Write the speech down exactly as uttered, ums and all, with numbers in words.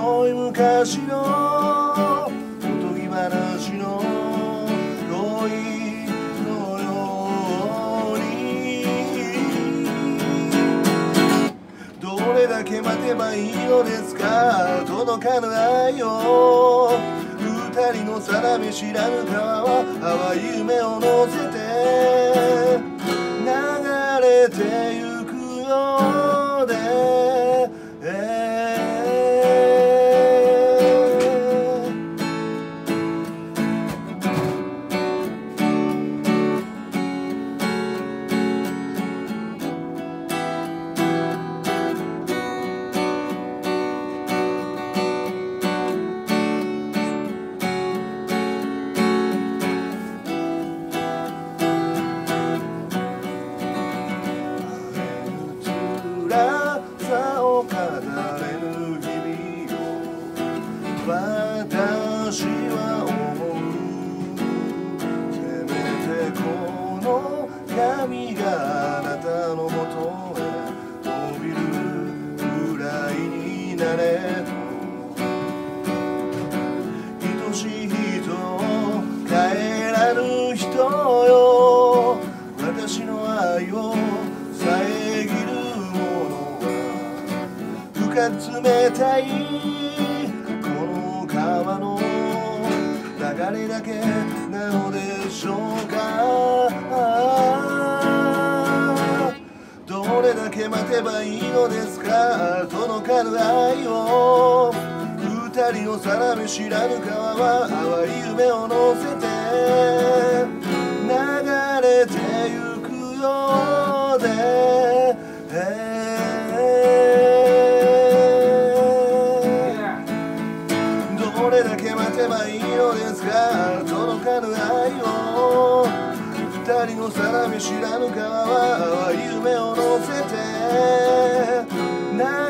遠い昔のおとぎ話の恋のように、どれだけ待てばいいのですか、届かぬ愛を。二人の定め知らぬ川は淡い夢を乗せて流れてゆくようで、さを語れぬ日々を私は思う。せめてこの闇があなたのもとへ伸びるくらいになれと。愛しい人帰らぬ人よ、私の愛を遮る冷たいこの川の流れだけなのでしょうか。どれだけ待てばいいのですか、届かぬ愛を。二人の定め知らぬ川は淡い夢を乗せて流れてゆくようで、どれだけ待てばいいのですか、届かぬ愛を。二人の定め知らぬ川は淡い夢を乗せて